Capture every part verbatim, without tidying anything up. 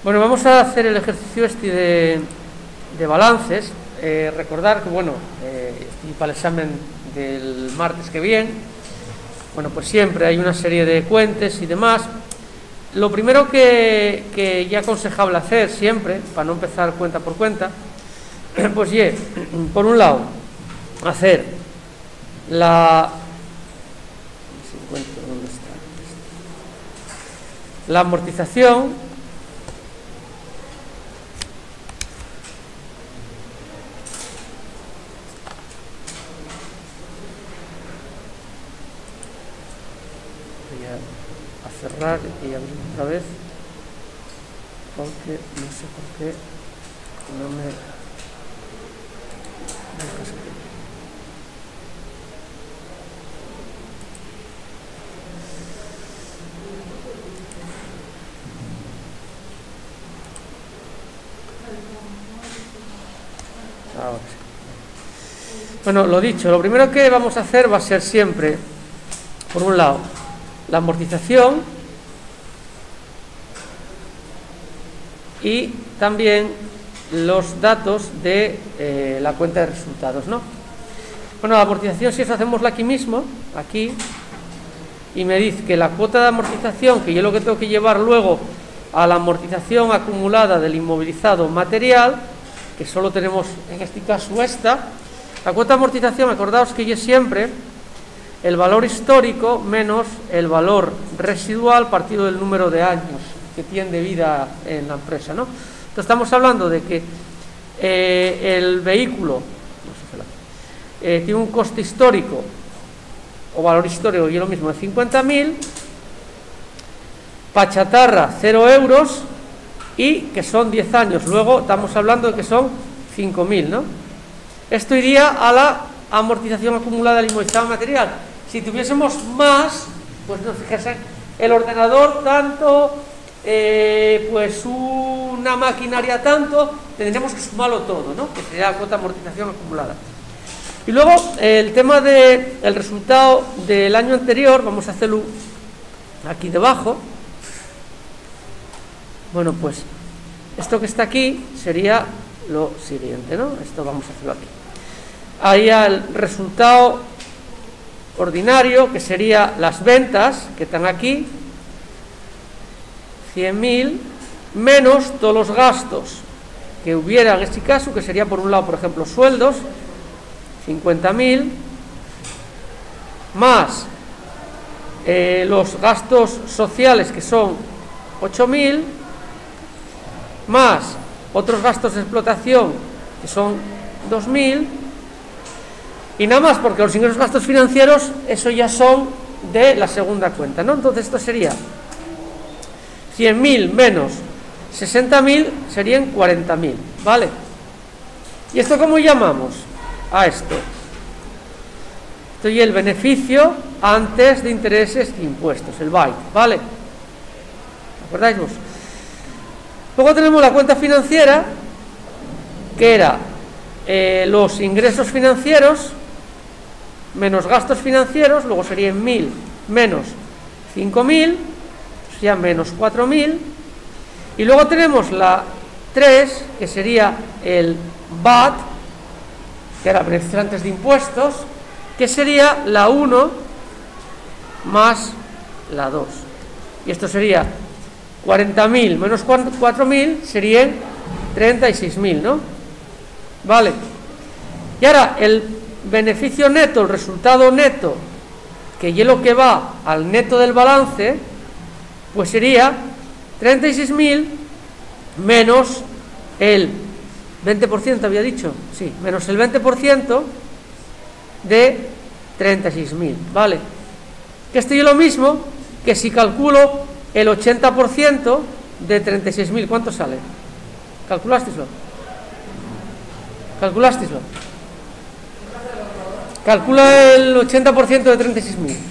Bueno, vamos a hacer el ejercicio este de, de balances. Eh, recordar que, bueno, eh, estoy para el examen del martes que viene. Bueno, pues siempre hay una serie de cuentes y demás. Lo primero que, que ya aconsejable hacer siempre, para no empezar cuenta por cuenta, pues ye, por un lado, hacer la... ¿dónde está? La amortización a cerrar y abrir otra vez porque no sé por qué no me deja salir. Ahora sí. Bueno, lo dicho, lo primero que vamos a hacer va a ser siempre, por un lado, la amortización y también los datos de eh, la cuenta de resultados, ¿no? Bueno, la amortización, si eso hacemosla aquí mismo, aquí, y me dice que la cuota de amortización, que yo lo que tengo que llevar luego a la amortización acumulada del inmovilizado material, que solo tenemos en este caso esta, la cuota de amortización, acordaos que yo siempre el valor histórico menos el valor residual partido del número de años que tiene de vida en la empresa, ¿no? Entonces estamos hablando de que eh, el vehículo no sé, eh, tiene un coste histórico o valor histórico y es lo mismo de cincuenta mil, para chatarra cero euros y que son diez años, luego estamos hablando de que son cinco mil, ¿no? Esto iría a la amortización acumulada del inmovilizado material. Si tuviésemos más, pues no, fíjense, el ordenador tanto, eh, pues una maquinaria tanto, tendríamos que sumarlo todo, ¿no? Que sería la cuota de amortización acumulada. Y luego, eh, el tema del de resultado del año anterior, vamos a hacerlo aquí debajo. Bueno, pues esto que está aquí sería lo siguiente, ¿no? Esto vamos a hacerlo aquí. Ahí el resultado ordinario, que sería las ventas que están aquí, cien mil, menos todos los gastos que hubiera en este caso, que sería por un lado, por ejemplo, sueldos, cincuenta mil, más eh, los gastos sociales, que son ocho mil, más otros gastos de explotación, que son dos mil, y nada más, porque los ingresos gastos financieros, eso ya son de la segunda cuenta, ¿no? Entonces esto sería cien mil menos sesenta mil, serían cuarenta mil, ¿vale? ¿Y esto cómo llamamos a esto? Esto y el beneficio antes de intereses e impuestos, el B A I T, ¿vale? ¿Acordáis vos? Luego tenemos la cuenta financiera, que era eh, los ingresos financieros menos gastos financieros, luego serían mil menos cinco mil, o sea, menos cuatro mil, y luego tenemos la tres, que sería el V A T, que era beneficio antes de impuestos, que sería la uno más la dos, y esto sería cuarenta mil menos cuatro mil, serían treinta y seis mil, ¿no? Vale. Y ahora el beneficio neto, el resultado neto, que es lo que va al neto del balance, pues sería treinta y seis mil menos el veinte por ciento, había dicho, sí, menos el veinte por ciento de treinta y seis mil, ¿vale? Que esto es lo mismo que si calculo el ochenta por ciento de treinta y seis mil, ¿cuánto sale? ¿Calculásteislo? ¿Calculásteislo? Calcula el ochenta por ciento de treinta y seis mil.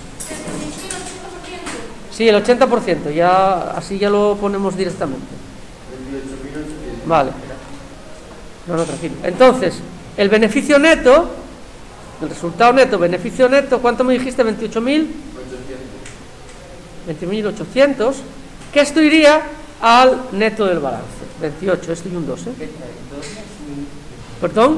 Sí, el ochenta por ciento, ya, así ya lo ponemos directamente. Vale. No, no, tranquilo. Entonces, el beneficio neto, el resultado neto, beneficio neto, ¿cuánto me dijiste? veintiocho mil. veinte mil ochocientos. Que esto iría al neto del balance. veintiocho, esto y un dos, ¿eh? ¿Perdón?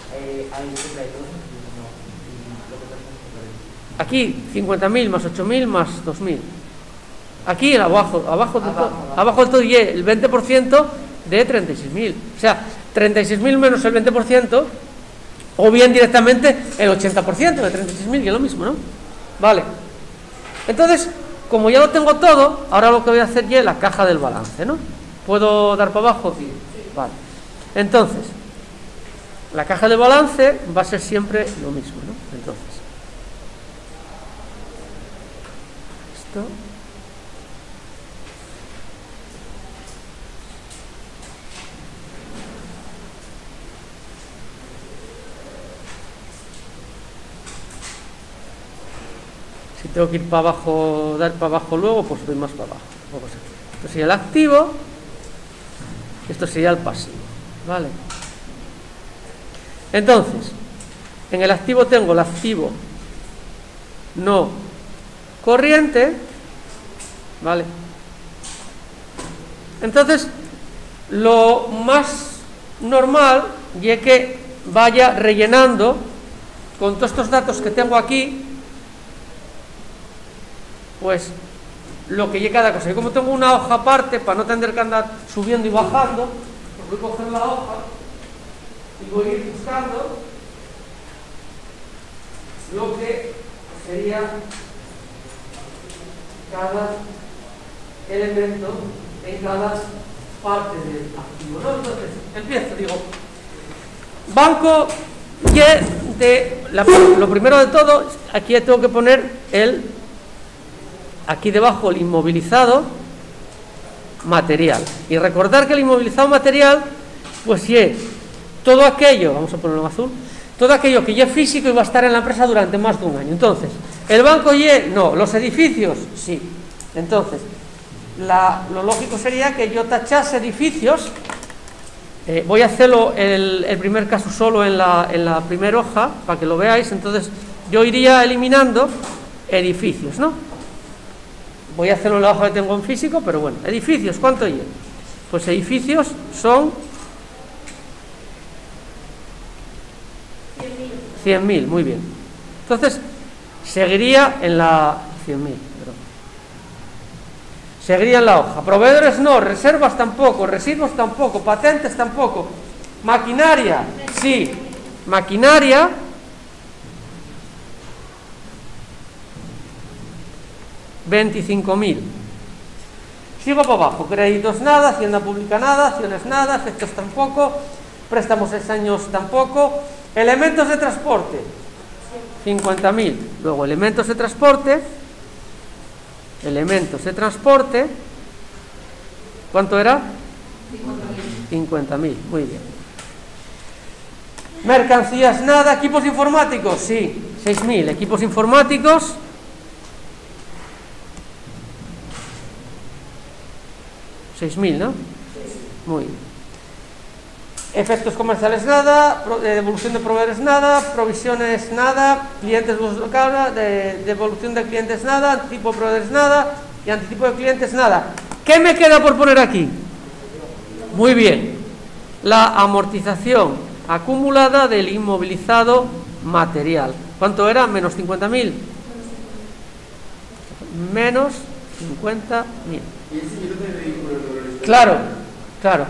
Aquí cincuenta mil más ocho mil más dos mil. Aquí abajo, abajo, del todo, abajo del todo y el veinte por ciento de treinta y seis mil. O sea, treinta y seis mil menos el veinte por ciento, o bien directamente el ochenta por ciento de treinta y seis mil, que es lo mismo, ¿no? Vale. Entonces, como ya lo tengo todo, ahora lo que voy a hacer ya es la caja del balance, ¿no? ¿Puedo dar para abajo? Sí. Vale. Entonces, la caja de balance va a ser siempre lo mismo, ¿no? Entonces, esto. Si tengo que ir para abajo, dar para abajo luego, pues doy más para abajo. Esto sería el activo, esto sería el pasivo, ¿vale? Entonces, en el activo tengo el activo no corriente, ¿vale? Entonces, lo más normal es que vaya rellenando con todos estos datos que tengo aquí, pues lo que llegue cada cosa. Y como tengo una hoja aparte, para no tener que andar subiendo y bajando, pues voy a coger la hoja y voy a ir buscando lo que sería cada elemento en cada parte del activo, ¿no? Entonces, empiezo, digo, banco Y de la, lo primero de todo, aquí tengo que poner el, aquí debajo el inmovilizado material. Y recordar que el inmovilizado material, pues es todo aquello, vamos a ponerlo en azul, todo aquello que ya es físico y va a estar en la empresa durante más de un año. Entonces, el banco Y, no, los edificios, sí. Entonces, la, lo lógico sería que yo tachase edificios. Eh, voy a hacerlo el, el primer caso solo en la, en la primera hoja, para que lo veáis. Entonces, yo iría eliminando edificios, ¿no? Voy a hacerlo en la hoja que tengo en físico, pero bueno, edificios, ¿cuánto hay? Pues edificios son cien mil, muy bien. Entonces, seguiría en la cien mil, perdón. Seguiría en la hoja. Proveedores no, reservas tampoco, residuos tampoco, patentes tampoco. Maquinaria, sí. Maquinaria, veinticinco mil. Sigo para abajo. Créditos nada, hacienda pública nada, acciones nada, efectos tampoco, préstamos seis años tampoco. Elementos de transporte, cincuenta mil. Luego elementos de transporte, elementos de transporte, ¿cuánto era? cincuenta mil, muy bien. Mercancías nada, equipos informáticos, sí, seis mil. Equipos informáticos, seis mil, ¿no? Muy bien. Efectos comerciales nada, devolución de proveedores nada, provisiones nada, clientes locales, de devolución de clientes nada, anticipo de proveedores nada y anticipo de clientes nada. ¿Qué me queda por poner aquí? Muy bien, la amortización acumulada del inmovilizado material. ¿Cuánto era? Menos cincuenta mil. Menos cincuenta mil. Claro, claro.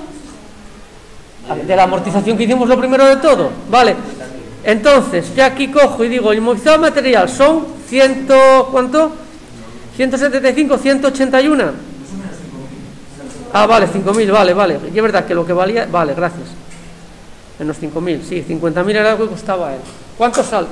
De la amortización que hicimos lo primero de todo, vale. Entonces, yo aquí cojo y digo, el inmovilizado material son cien, ¿cuánto? ciento setenta y cinco, ciento ochenta y uno. Ah, vale, cinco mil, vale, vale. Y es verdad que lo que valía, vale, gracias. Menos cinco mil, sí, cincuenta mil era lo que costaba él. ¿Cuánto sale?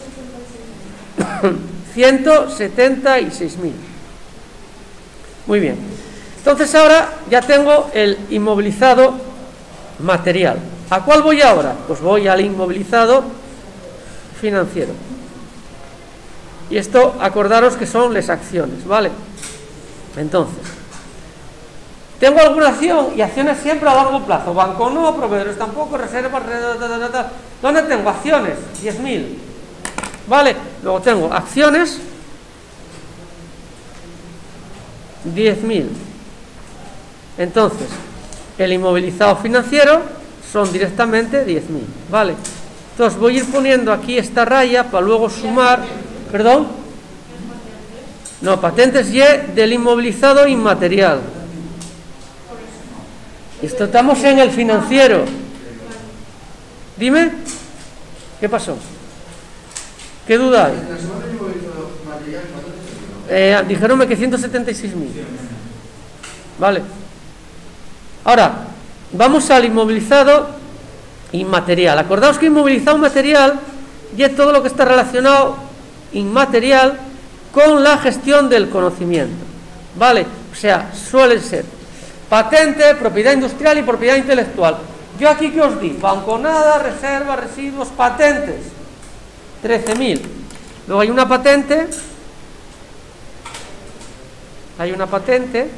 ciento setenta y seis mil. Muy bien. Entonces ahora ya tengo el inmovilizado material. ¿A cuál voy ahora? Pues voy al inmovilizado financiero. Y esto, acordaros que son las acciones, ¿vale? Entonces, tengo alguna acción, y acciones siempre a largo plazo. Banco no, proveedores tampoco, reservas, ¿dónde tengo? Acciones, diez mil. ¿Vale? Luego tengo acciones, diez mil. Entonces, el inmovilizado financiero son directamente diez mil, ¿vale? Entonces voy a ir poniendo aquí esta raya para luego sumar, ¿perdón? No, patentes Y del inmovilizado inmaterial. Esto estamos en el financiero. Dime, ¿qué pasó? ¿Qué duda hay? Eh, dijeronme que ciento setenta y seis mil. Vale. Ahora, vamos al inmovilizado inmaterial. Acordaos que inmovilizado material y es todo lo que está relacionado inmaterial con la gestión del conocimiento. Vale, o sea, suelen ser patente, propiedad industrial y propiedad intelectual. Yo aquí, ¿qué os di? Banconada, reservas, residuos, patentes. trece mil. Luego hay una patente. Hay una patente.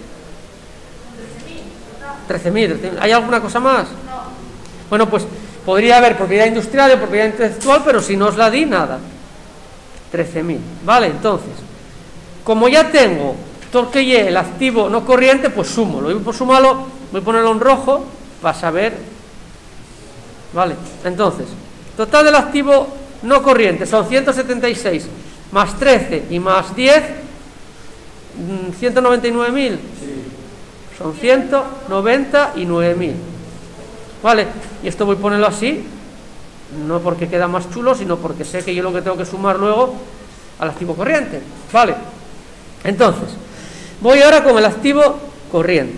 trece mil. ¿Hay alguna cosa más? Bueno, pues podría haber propiedad industrial y propiedad intelectual, pero si no os la di, nada. trece mil. Vale, entonces, como ya tengo todo que lleve el activo no corriente, pues sumo. Lo voy a sumarlo, voy a ponerlo en rojo para saber. Vale, entonces, total del activo no corriente son ciento setenta y seis más trece y más diez, ciento noventa y nueve mil. Son ciento noventa y nueve mil. Vale, y esto voy a ponerlo así, no porque queda más chulo, sino porque sé que yo lo que tengo que sumar luego al activo corriente. Vale, entonces, voy ahora con el activo corriente.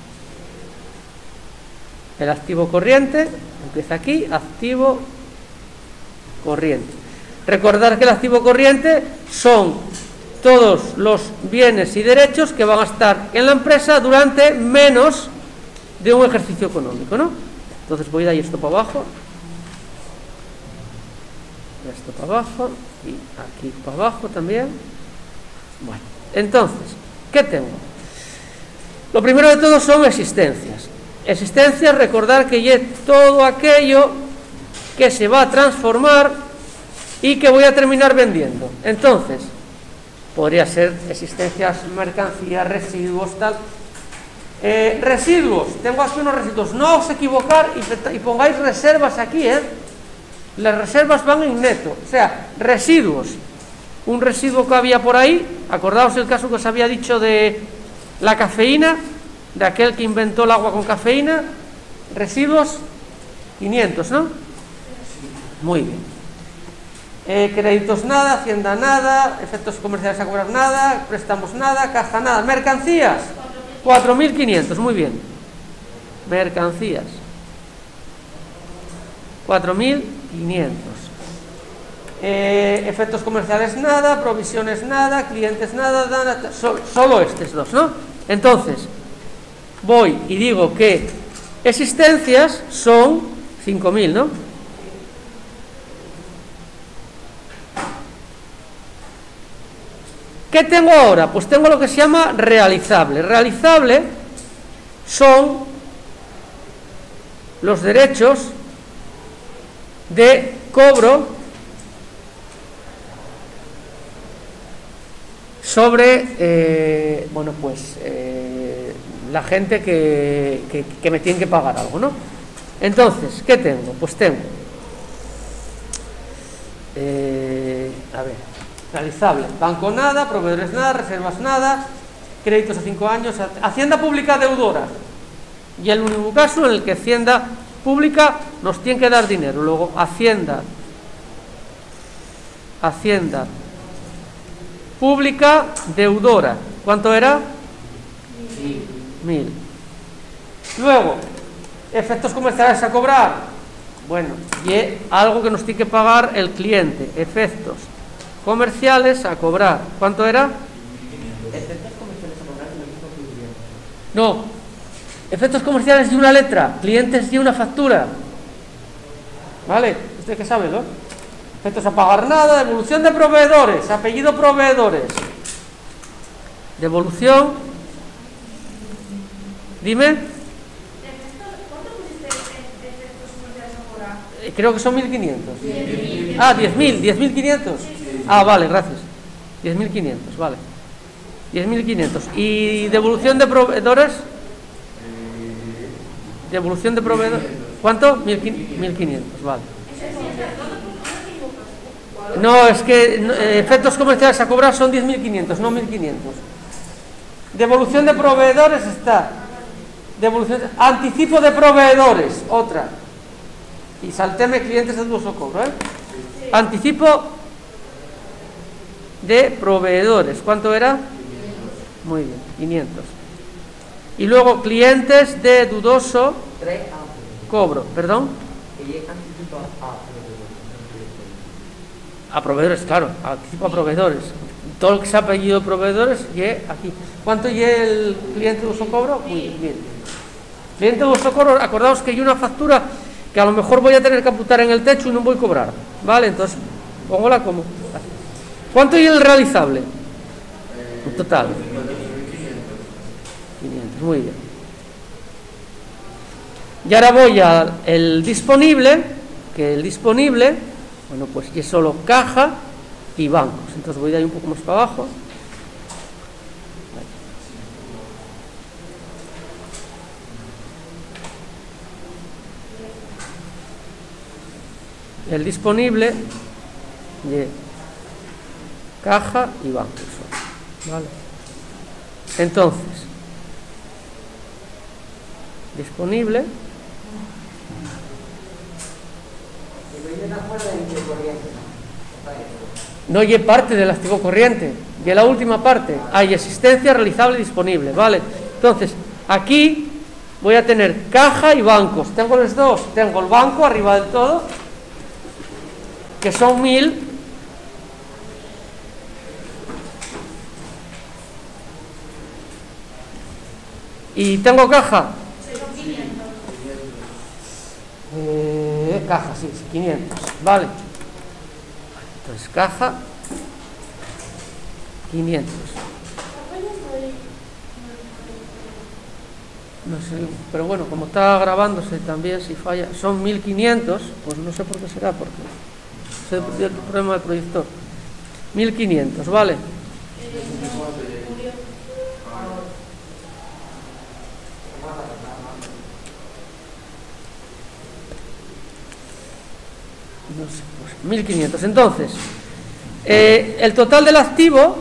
El activo corriente empieza aquí, activo corriente. Recordar que el activo corriente son todos los bienes y derechos que van a estar en la empresa durante menos de un ejercicio económico, ¿no? Entonces voy a dar esto para abajo, esto para abajo y aquí para abajo también. Bueno, entonces, ¿qué tengo? Lo primero de todo son existencias. Existencias, recordar que es todo aquello que se va a transformar y que voy a terminar vendiendo. Entonces, podría ser existencias, mercancías, residuos, tal. Eh, residuos, tengo aquí unos residuos. No os equivocar y, y pongáis reservas aquí, ¿eh? Las reservas van en neto. O sea, residuos. Un residuo que había por ahí, acordaos el caso que os había dicho de la cafeína, de aquel que inventó el agua con cafeína. Residuos, quinientos, ¿no? Muy bien. Eh, créditos nada, hacienda nada, efectos comerciales a cobrar nada, préstamos nada, caja nada, mercancías cuatro mil quinientos, muy bien. Mercancías cuatro mil quinientos. eh, efectos comerciales nada, provisiones nada, clientes nada, nada, so, solo estos dos, ¿no? Entonces voy y digo que existencias son cinco mil, ¿no? ¿Qué tengo ahora? Pues tengo lo que se llama realizable. Realizable son los derechos de cobro sobre, eh, bueno, pues, eh, la gente que, que, que me tiene que pagar algo, ¿no? Entonces, ¿qué tengo? Pues tengo, eh, a ver, realizable, banco nada, proveedores nada, reservas nada, créditos a cinco años, hacienda pública deudora, y el único caso en el que hacienda pública nos tiene que dar dinero. Luego hacienda hacienda pública deudora, ¿cuánto era? Mil. Mil. Luego, efectos comerciales a cobrar, bueno, y algo que nos tiene que pagar el cliente, efectos comerciales a cobrar, ¿cuánto era? Efectos comerciales a cobrar, no, efectos comerciales de una letra, clientes de una factura, ¿vale? ¿Usted qué sabe, no? Efectos a pagar nada, devolución de proveedores, apellido proveedores, devolución, dime. ¿Cuánto pusiste efectos comerciales a cobrar? Creo que son mil quinientos. Ah, diez mil, diez mil quinientos. Ah, vale, gracias. diez mil quinientos, vale. diez mil quinientos. ¿Y devolución de proveedores? Devolución de proveedor. ¿Cuánto? mil quinientos, vale. No, es que eh, efectos comerciales a cobrar son diez mil quinientos, no mil quinientos. Devolución de proveedores está. Devolución, anticipo de proveedores, otra. Y saltéme clientes de dudoso cobro, ¿eh? Sí. Anticipo de proveedores. ¿Cuánto era? quinientos. Muy bien, quinientos. Y luego clientes de dudoso cobro. ¿Perdón? A proveedores, claro. Anticipo a proveedores. Todo lo que se ha apellido de proveedores, y aquí. ¿Cuánto y el cliente de dudoso cobro? Muy bien. Cliente de dudoso cobro, acordaos que hay una factura que a lo mejor voy a tener que apuntar en el techo y no voy a cobrar, ¿vale? Entonces, póngola como. ¿Cuánto y el realizable? En total. quinientos, muy bien. Y ahora voy al disponible, que el disponible, bueno, pues es solo caja y bancos. Entonces voy a ir un poco más para abajo. El disponible de caja y bancos, ¿vale? Entonces, disponible. No hay parte del activo corriente, y la última parte hay existencia, realizable y disponible, ¿vale? Entonces, aquí voy a tener caja y bancos. Tengo los dos, tengo el banco arriba del todo, que son mil, y tengo caja, eh, caja, sí, sí, quinientos, vale. Entonces caja quinientos, no sé, pero bueno, como está grabándose también, si falla, son mil quinientos, pues no sé por qué será, porque es el problema del proyector. mil quinientos, ¿vale? No sé, pues mil quinientos. Entonces, eh, el total del activo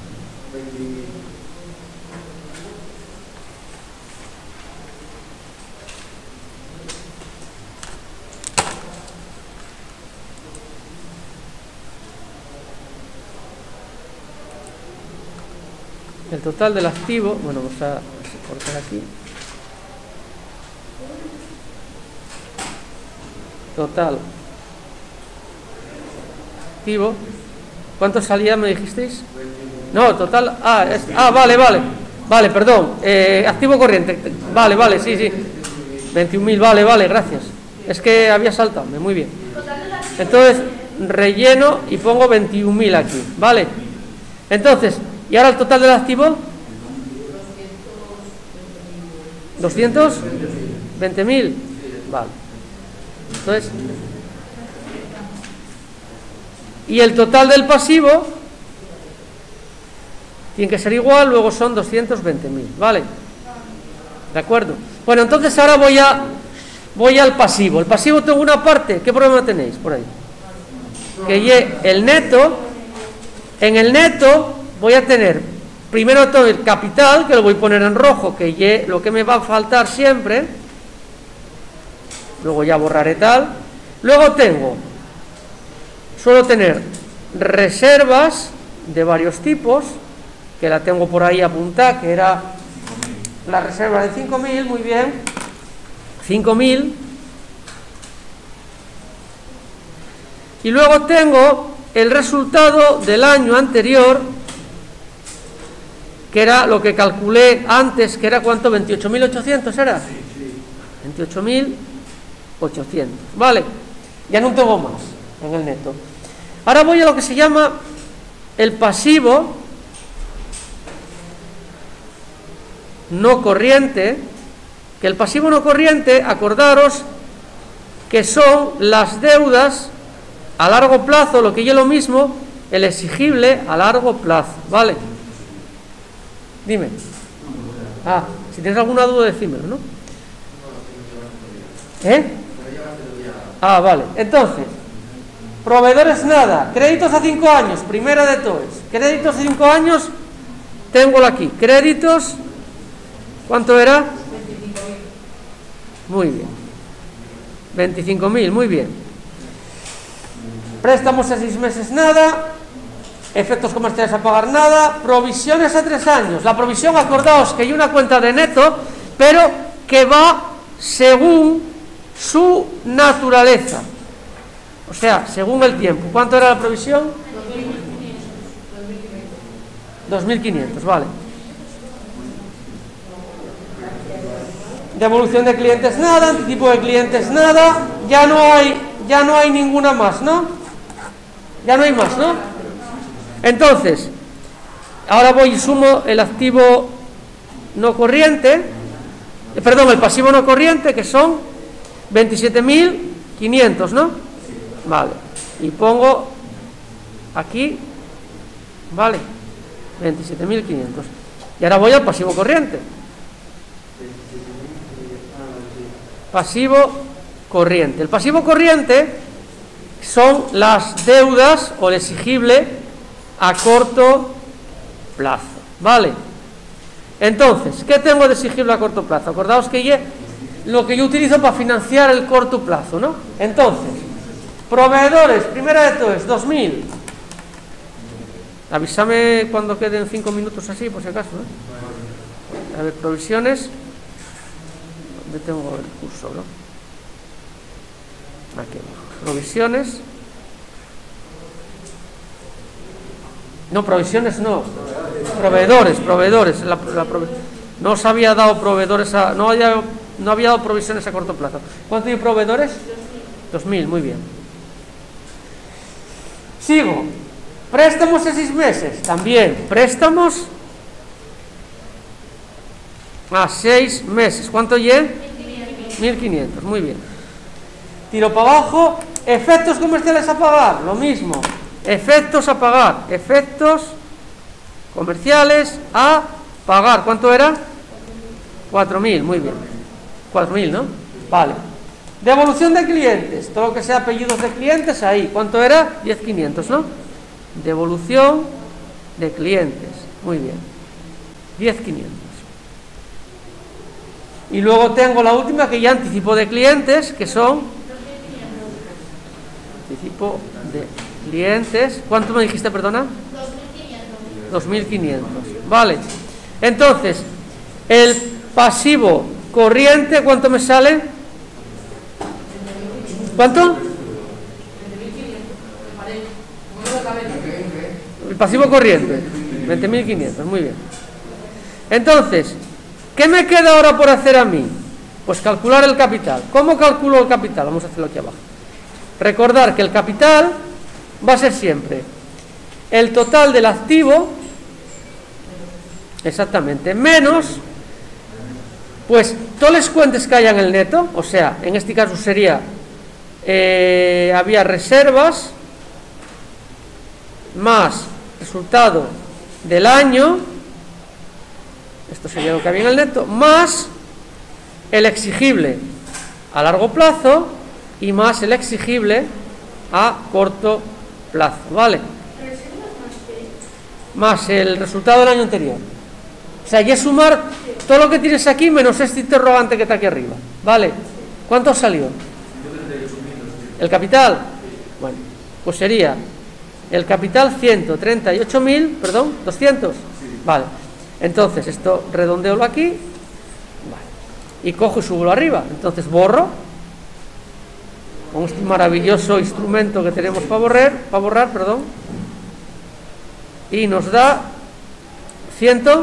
el total del activo, bueno, vamos a cortar aquí. Total activo, ¿cuánto salía, me dijisteis? No, total, ah, es, ah vale, vale, vale, perdón, eh, activo corriente, vale, vale, sí, sí, veintiún mil, vale, vale, gracias, es que había saltado, muy bien. Entonces, relleno y pongo veintiún mil aquí, ¿vale? Entonces, ¿y ahora el total del activo? doscientos veinte mil, vale. Entonces, y el total del pasivo tiene que ser igual, luego son doscientos veinte mil, ¿vale? ¿De acuerdo? Bueno, entonces ahora voy a voy al pasivo. El pasivo tengo una parte, ¿qué problema tenéis por ahí? Que y el neto, en el neto voy a tener primero todo el capital, que lo voy a poner en rojo, que y lo que me va a faltar siempre, luego ya borraré tal. Luego tengo, suelo tener reservas de varios tipos, que la tengo por ahí apuntada, que era la reserva de cinco mil, muy bien, cinco mil. Y luego tengo el resultado del año anterior, que era lo que calculé antes, que era ¿cuánto? veintiocho mil ochocientos era. veintiocho mil ochocientos, vale, ya no tengo más en el neto. Ahora voy a lo que se llama el pasivo no corriente, que el pasivo no corriente, acordaros que son las deudas a largo plazo, lo que yo lo mismo, el exigible a largo plazo, ¿vale? Dime. Ah, si tienes alguna duda, decímelo, ¿no? ¿Eh? Ah, vale. Entonces, proveedores nada. Créditos a cinco años. Primera de todos. Créditos a cinco años. Tengo aquí. Créditos. ¿Cuánto era? Muy bien. veinticinco mil, muy bien. Préstamos a seis meses nada. Efectos comerciales a pagar nada. Provisiones a tres años. La provisión, acordaos que hay una cuenta de neto, pero que va según su naturaleza, o sea, según el tiempo. ¿Cuánto era la provisión? dos mil quinientos, vale. Devolución de clientes nada, anticipo de clientes nada, ya no hay, ya no hay ninguna más, ¿no? Ya no hay más, ¿no? Entonces, ahora voy y sumo el activo no corriente, eh, perdón, el pasivo no corriente, que son veintisiete mil quinientos, ¿no? Vale. Y pongo aquí, vale, veintisiete mil quinientos. Y ahora voy al pasivo corriente. Pasivo corriente. El pasivo corriente son las deudas o el exigible a corto plazo, ¿vale? Entonces, ¿qué tengo de exigible a corto plazo? Acordaos que ya lo que yo utilizo para financiar el corto plazo, ¿no? Entonces, proveedores, primera de todo es dos mil. Avísame cuando queden cinco minutos así, por si acaso, ¿no? A ver, provisiones. ¿Dónde tengo el curso, no? Aquí abajo. Provisiones. No, provisiones no. Proveedores, proveedores. La, la prove... No os había dado proveedores a... No había, no había dado provisiones a corto plazo. ¿Cuánto hay proveedores? Dos mil, muy bien. Sigo. Préstamos a seis meses. También. Préstamos a seis meses. ¿Cuánto lleva? mil quinientos, muy bien. Tiro para abajo. Efectos comerciales a pagar. Lo mismo. Efectos a pagar. Efectos comerciales a pagar. ¿Cuánto era? cuatro mil, muy bien. cuatro mil, ¿no? Vale. Devolución de clientes. Todo lo que sea apellidos de clientes, ahí. ¿Cuánto era? diez mil quinientos, ¿no? Devolución de clientes. Muy bien. diez mil quinientos. Y luego tengo la última, que ya anticipo de clientes, que son... Anticipo de clientes. ¿Cuánto me dijiste, perdona? dos mil quinientos. Vale. Entonces, el pasivo corriente, ¿cuánto me sale? ¿Cuánto? El pasivo corriente, veinte mil quinientos, muy bien. Entonces, ¿qué me queda ahora por hacer a mí? Pues calcular el capital. ¿Cómo calculo el capital? Vamos a hacerlo aquí abajo. Recordar que el capital va a ser siempre el total del activo, exactamente, menos, pues, todos los cuentes que haya en el neto, o sea, en este caso sería, eh, había reservas, más resultado del año, esto sería lo que había en el neto, más el exigible a largo plazo y más el exigible a corto plazo, ¿vale? Más el resultado del año anterior. O sea, ya sumar todo lo que tienes aquí menos este interrogante que está aquí arriba, ¿vale? ¿Cuánto salió? El capital, bueno, pues sería el capital ciento treinta y ocho mil, perdón, doscientos, vale. Entonces esto redondeolo aquí, vale, y cojo y subo arriba. Entonces borro con este maravilloso instrumento que tenemos para borrar, para borrar, perdón, y nos da ciento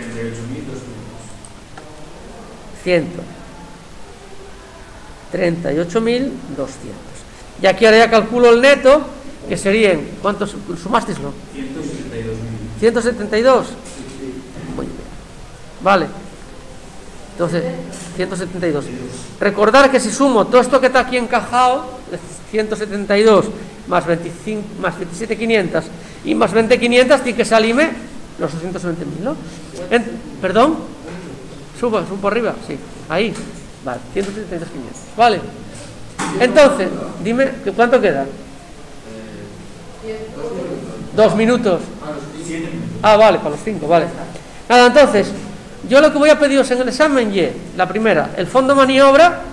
treinta y ocho mil doscientos. Y aquí ahora ya calculo el neto, que serían, ¿cuántos sumasteis, no? ciento setenta y dos. Muy bien. Vale. Entonces, ciento setenta y dos. Recordar que si sumo todo esto que está aquí encajado, ciento setenta y dos más veinticinco, más veintisiete mil quinientos y más veinte mil quinientos, tiene que salirme los doscientos veinte mil, ¿no? En, ¿Perdón? Subo, subo por arriba, sí. Ahí. Vale, ciento treinta y dos mil quinientos. Vale. Entonces, dime, ¿cuánto queda? Dos minutos. Ah, vale, para los cinco, vale. Nada, entonces, yo lo que voy a pediros en el examen es, la primera, el fondo maniobra,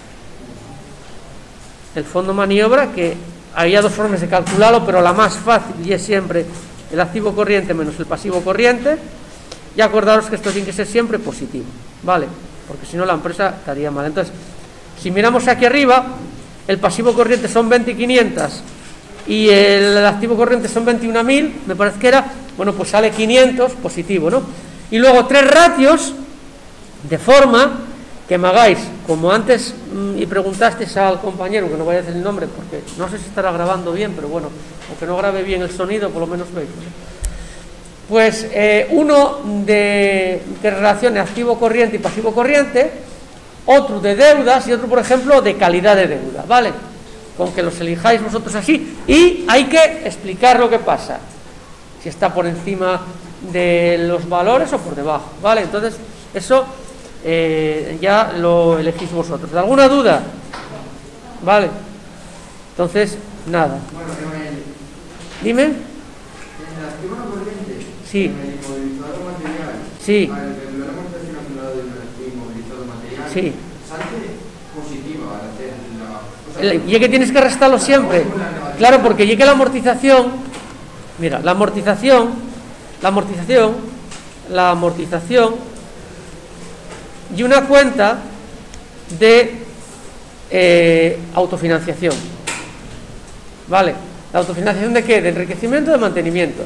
el fondo maniobra, que había dos formas de calcularlo, pero la más fácil y es siempre el activo corriente menos el pasivo corriente, y acordaros que esto tiene que ser siempre positivo, ¿vale? Porque si no la empresa estaría mal. Entonces, si miramos aquí arriba, el pasivo corriente son veinte mil quinientos y el activo corriente son veintiún mil, me parece que era, bueno, pues sale quinientos positivo, ¿no? Y luego tres ratios, de forma que me hagáis, como antes mmm, y preguntasteis al compañero, que no voy a decir el nombre porque no sé si estará grabando bien, pero bueno, aunque no grabe bien el sonido, por lo menos veis, ¿no? Pues eh, uno de, que relacione activo corriente y pasivo corriente, otro de deudas y otro, por ejemplo, de calidad de deuda, ¿vale? Con que los elijáis vosotros así, y hay que explicar lo que pasa, si está por encima de los valores o por debajo, ¿vale? Entonces, eso eh, ya lo elegís vosotros. ¿Alguna duda? ¿Vale? Entonces, nada. Dime. Sí. Sí. Sí. Y es que tienes que restarlo siempre. Claro, porque llegue la amortización. Mira, la amortización, la amortización, la amortización y una cuenta de eh, autofinanciación. ¿Vale? ¿La autofinanciación de qué? De enriquecimiento o de mantenimiento.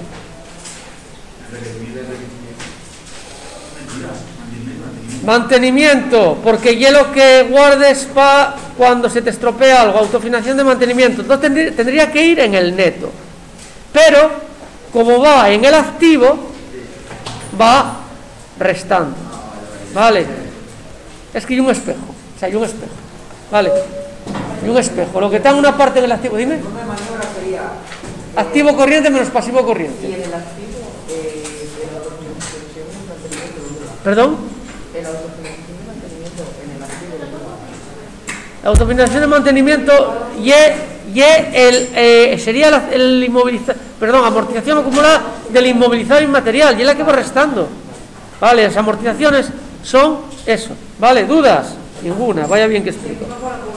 Mantenimiento, porque ya lo que guardes para cuando se te estropea algo, autofinanciación de mantenimiento. Entonces tendría, tendría que ir en el neto. Pero, como va en el activo, va restando. ¿Vale? Es que hay un espejo. O sea, hay un espejo. ¿Vale? Hay un espejo. Lo que está en una parte del activo, dime. Activo corriente menos pasivo corriente. ¿Y en el activo, eh, la autofinanciación de mantenimiento? ¿Perdón? La autofinanciación de mantenimiento en el activo. La autofinanciación de mantenimiento y, y el, eh, sería la, el inmovilizado, perdón, amortización acumulada del inmovilizado inmaterial, y es la que va restando. Vale, las amortizaciones son eso. Vale, ¿dudas? Ninguna, vaya bien que explico.